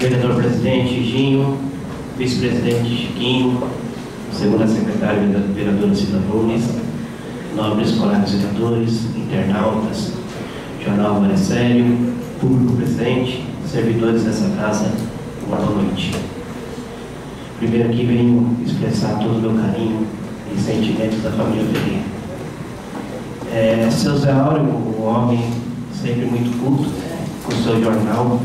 vereador-presidente Ginho, vice-presidente Chiquinho, segunda secretária vereadora Cida Nunes, nobres colegas vereadores, internautas, jornal Maricélio, público presente, servidores dessa casa, uma boa noite. Primeiro aqui venho expressar todo o meu carinho e sentimentos da família Ferreira. Seu Zé Áureo, um homem sempre muito culto, com o seu jornal,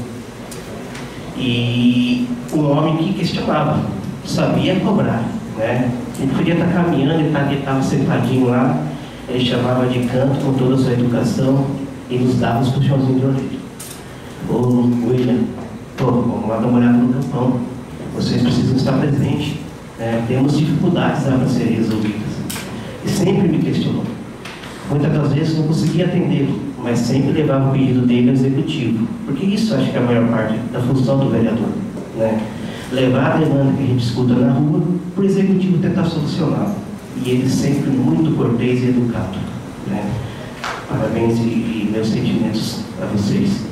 e um homem que questionava, sabia cobrar, né? Ele podia estar caminhando, ele estava sentadinho lá, ele chamava de canto com toda a sua educação e nos dava os puxãozinhos de orelha. Ô William, vamos lá dar uma olhada no campão, vocês precisam estar presentes, né? Temos dificuldades para serem resolvidas. E sempre me questionou. Muitas das vezes não conseguia atender, mas sempre levava o pedido dele ao executivo, porque isso acho que é a maior parte da função do vereador, né? Levar a demanda que a gente escuta na rua para o executivo tentar solucionar. E ele sempre muito cortês e educado, né? Parabéns e meus sentimentos a vocês.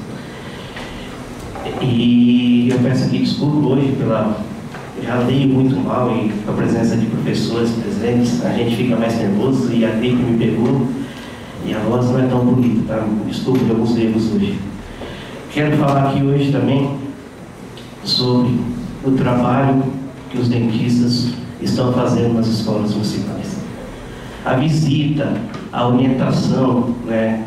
E eu peço aqui desculpa hoje já leio muito mal e com a presença de professores presentes, a gente fica mais nervoso e a gripe me pegou e a voz não é tão bonita, tá? Desculpe de alguns erros hoje. Quero falar aqui hoje também sobre o trabalho que os dentistas estão fazendo nas escolas municipais. A visita, a orientação, né,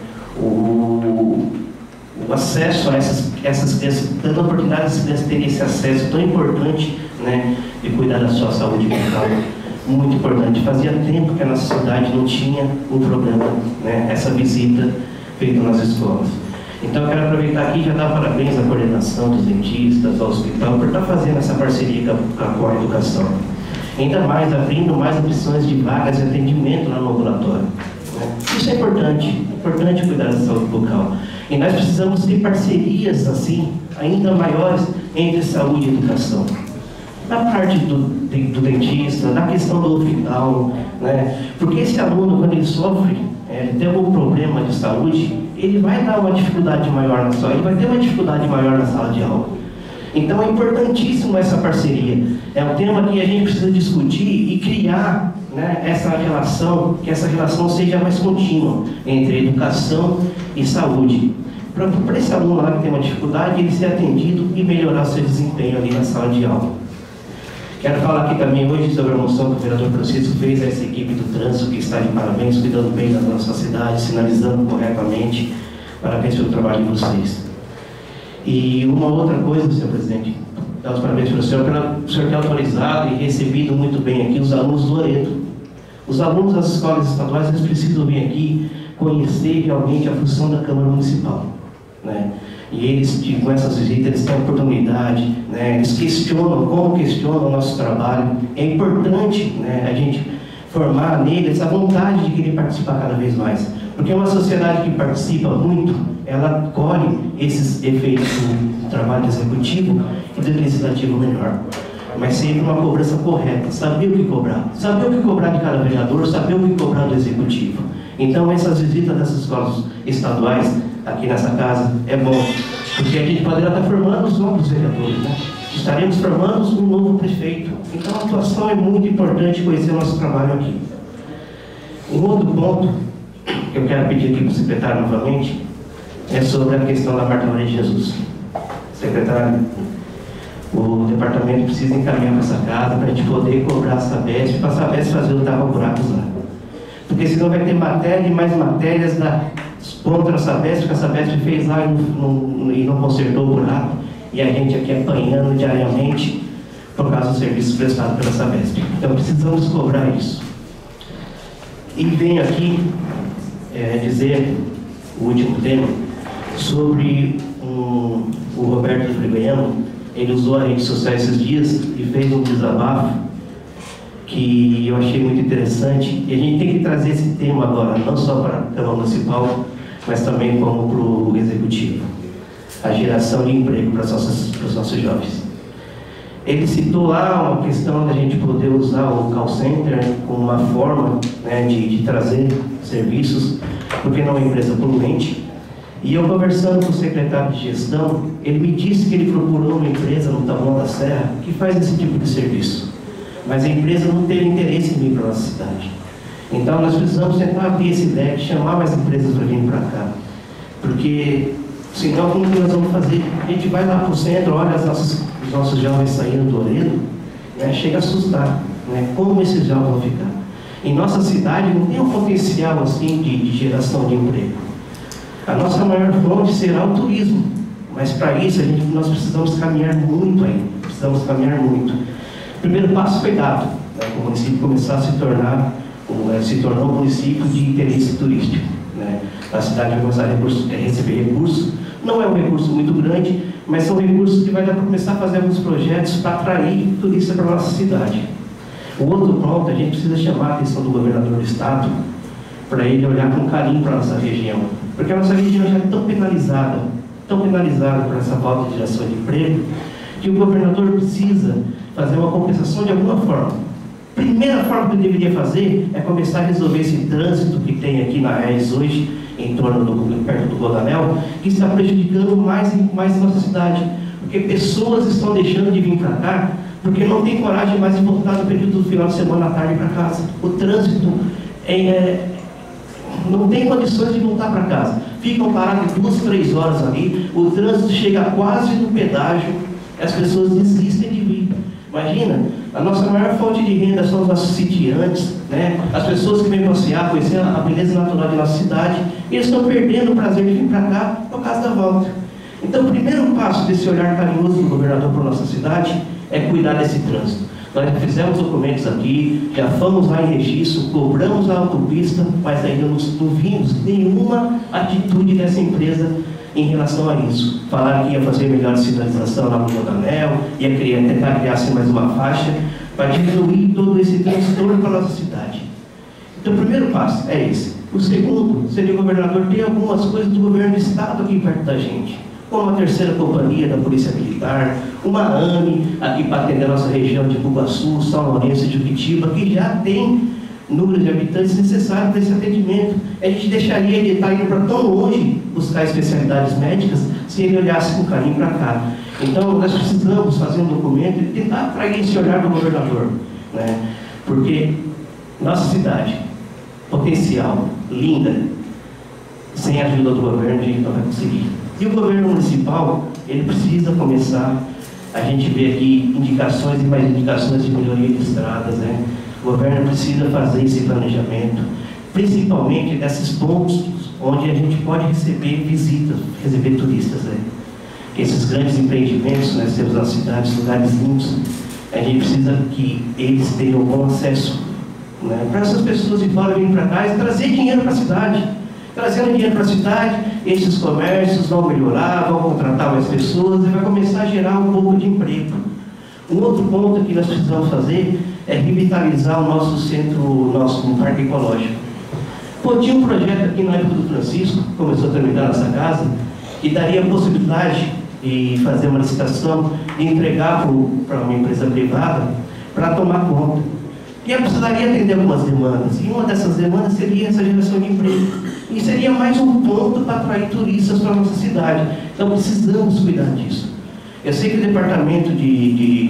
o acesso a essas crianças, dando a oportunidade das crianças terem esse acesso tão importante, né, de cuidar da sua saúde mental, muito importante. Fazia tempo que a nossa cidade não tinha um programa, né, essa visita feita nas escolas. Então eu quero aproveitar aqui e já dar parabéns à coordenação dos dentistas, ao hospital, por estar fazendo essa parceria com a educação. Ainda mais abrindo mais opções de vagas de atendimento lá no ambulatório, né? Isso é importante cuidar da saúde bucal. E nós precisamos ter parcerias assim, ainda maiores, entre saúde e educação. Na parte do dentista, na questão do hospital, né? Porque esse aluno, quando ele sofre, tem algum problema de saúde, ele vai dar uma dificuldade maior na sala, ele vai ter uma dificuldade maior na sala de aula. Então é importantíssimo essa parceria. É um tema que a gente precisa discutir e criar, né, essa relação, que essa relação seja mais contínua entre educação e saúde. Para esse aluno lá que tem uma dificuldade, ele ser atendido e melhorar seu desempenho ali na sala de aula. Quero falar aqui também hoje sobre a moção que o vereador Francisco fez a essa equipe do trânsito, que está de parabéns, cuidando bem da nossa cidade, sinalizando corretamente. Parabéns pelo trabalho de vocês. E uma outra coisa, senhor presidente, dar os parabéns para o senhor, pelo senhor ter autorizado e recebido muito bem aqui os alunos do Loreto. Os alunos das escolas estaduais, eles precisam vir aqui conhecer realmente a função da Câmara Municipal, né? E eles, com essas visitas, eles têm a oportunidade, né? Eles questionam o nosso trabalho. É importante, né, a gente formar neles a vontade de querer participar cada vez mais. Porque uma sociedade que participa muito, ela colhe esses efeitos do trabalho executivo e do legislativo melhor. Mas sempre uma cobrança correta, saber o que cobrar de cada vereador, saber o que cobrar do executivo. Então essas visitas dessas escolas estaduais aqui nessa casa é bom, porque a gente poderá estar formando os novos vereadores, né? Estaremos formando um novo prefeito. Então a atuação é muito importante, conhecer o nosso trabalho aqui. Um outro ponto que eu quero pedir aqui para o secretário novamente é sobre a questão da Marta Maria de Jesus. Secretário, o departamento precisa encaminhar para essa casa para a gente poder cobrar a Sabesp, para a Sabesp fazer o tapa-buracos lá. Porque senão vai ter matéria e mais matérias contra a Sabesp, que a Sabesp fez lá e não consertou o buraco, e a gente aqui apanhando diariamente por causa dos serviços prestados pela Sabesp. Então precisamos cobrar isso. E venho aqui dizer o último tema sobre o Roberto Frigoiano. Ele usou as redes sociais esses dias e fez um desabafo que eu achei muito interessante, e a gente tem que trazer esse tema agora, não só para a Câmara Municipal, mas também como para o Executivo. A geração de emprego para os nossos jovens. Ele citou lá uma questão da gente poder usar o call center como uma forma, né, de trazer serviços, porque não é uma empresa poluente, E eu conversando com o secretário de gestão, ele me disse que ele procurou uma empresa no Taboão da Serra que faz esse tipo de serviço. Mas a empresa não teve interesse em vir para a nossa cidade. Então nós precisamos tentar abrir esse leque, chamar mais empresas para vir para cá. Porque senão como que nós vamos fazer? A gente vai lá para o centro, olha os nossos jovens saindo do Oredo, né? Chega a assustar, né? Como esses jovens vão ficar. Em nossa cidade não tem um potencial assim de geração de emprego. A nossa maior fonte será o turismo, mas para isso nós precisamos caminhar muito aí, precisamos caminhar muito. O primeiro passo foi dado, né, o município começar a se tornou um município de interesse turístico, né? A cidade vai começar a receber recursos, não é um recurso muito grande, mas são recursos que vai dar para começar a fazer alguns projetos para atrair turistas para a nossa cidade. O outro ponto, a gente precisa chamar a atenção do governador do estado, para ele olhar com carinho para a nossa região. Porque a nossa região já é tão penalizada por essa falta de geração de emprego, que o governador precisa fazer uma compensação de alguma forma. A primeira forma que ele deveria fazer é começar a resolver esse trânsito que tem aqui na RS hoje, perto do Rodanel, que está prejudicando mais nossa cidade. Porque pessoas estão deixando de vir para cá, porque não tem coragem mais de voltar no período do final de semana à tarde para casa. O trânsito não tem condições de voltar para casa. Ficam parados 2, 3 horas ali, o trânsito chega quase no pedágio, as pessoas desistem de vir. Imagina, a nossa maior fonte de renda são os nossos sitiantes, né? As pessoas que vêm passear, conhecer a beleza natural de nossa cidade, e eles estão perdendo o prazer de vir para cá por causa da volta. Então, o primeiro passo desse olhar carinhoso do governador para a nossa cidade é cuidar desse trânsito. Nós fizemos documentos aqui, já fomos lá em registro, cobramos a autopista, mas ainda não vimos nenhuma atitude dessa empresa em relação a isso. Falaram que ia fazer melhor sinalização lá no Rodanel, ia tentar criar assim, mais uma faixa, para diminuir todo esse transtorno para a nossa cidade. Então, o primeiro passo é esse. O segundo, seria o governador ter algumas coisas do governo do estado aqui perto da gente, como a 3ª companhia da Polícia Militar, uma AME aqui para atender a nossa região de Cubaçu, São Lourenço e Juquitiba, que já tem número de habitantes necessário para esse atendimento. A gente deixaria ele estar indo para tão longe buscar especialidades médicas se ele olhasse com carinho para cá. Então, nós precisamos fazer um documento e tentar atrair esse olhar do governador, né? Porque nossa cidade, potencial, linda, sem a ajuda do governo a gente não vai conseguir. E o governo municipal, ele precisa começar, a gente vê aqui indicações e mais indicações de melhoria de estradas, né? O governo precisa fazer esse planejamento, principalmente desses pontos onde a gente pode receber visitas, receber turistas, né? Esses grandes empreendimentos, nós temos nas cidades, lugares lindos, a gente precisa que eles tenham bom acesso, né? Para essas pessoas de fora virem para cá e trazer dinheiro para a cidade. Trazendo dinheiro para a cidade, esses comércios vão melhorar, vão contratar mais pessoas e vai começar a gerar um pouco de emprego. Um outro ponto que nós precisamos fazer é revitalizar o nosso centro, o nosso parque ecológico. Pô, tinha um projeto aqui na época do Francisco, começou a tramitar nessa casa, que daria a possibilidade de fazer uma licitação e entregar para uma empresa privada para tomar conta. E ela precisaria atender algumas demandas, e uma dessas demandas seria essa geração de emprego. E seria mais um ponto para atrair turistas para a nossa cidade. Então precisamos cuidar disso. Eu sei que o departamento de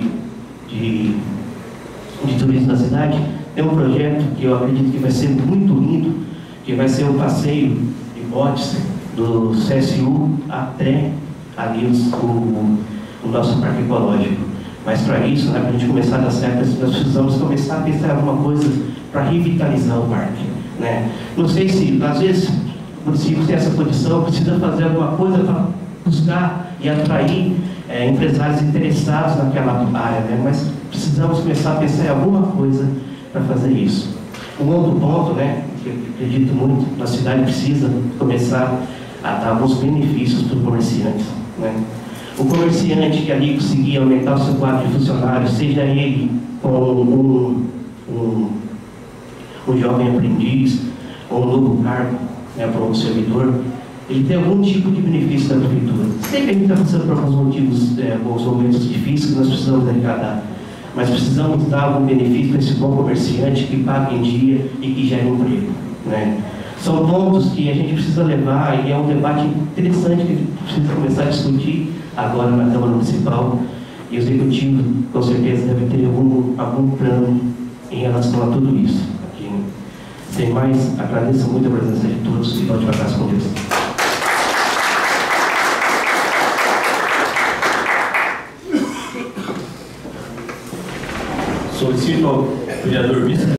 turismo da cidade tem um projeto que eu acredito que vai ser muito lindo, que vai ser o passeio de botes do CSU até ali o nosso parque ecológico. Mas para isso, né, para a gente começar a dar certo, nós precisamos começar a pensar em alguma coisa para revitalizar o parque, né? Não sei se, às vezes, o município tem essa condição, precisa fazer alguma coisa para buscar e atrair empresários interessados naquela área, né? Mas precisamos começar a pensar em alguma coisa para fazer isso. Um outro ponto, né, que eu acredito muito, a cidade precisa começar a dar alguns benefícios para os comerciantes, né? O comerciante que ali conseguir aumentar o seu quadro de funcionários, seja ele com um jovem aprendiz, ou um novo cargo, né, para um servidor, ele tem algum tipo de benefício da prefeitura. Sei que a gente está passando por alguns motivos, alguns momentos difíceis que nós precisamos arrecadar, mas precisamos dar algum benefício para esse bom comerciante que paga em dia e que gera emprego, né? São pontos que a gente precisa levar, e é um debate interessante que a gente precisa começar a discutir agora na Câmara Municipal. E o Executivo, com certeza, deve ter algum plano em relação a tudo isso. Sem mais, agradeço muito a presença de todos e volte para casa com Deus. Solicito ao vereador Vice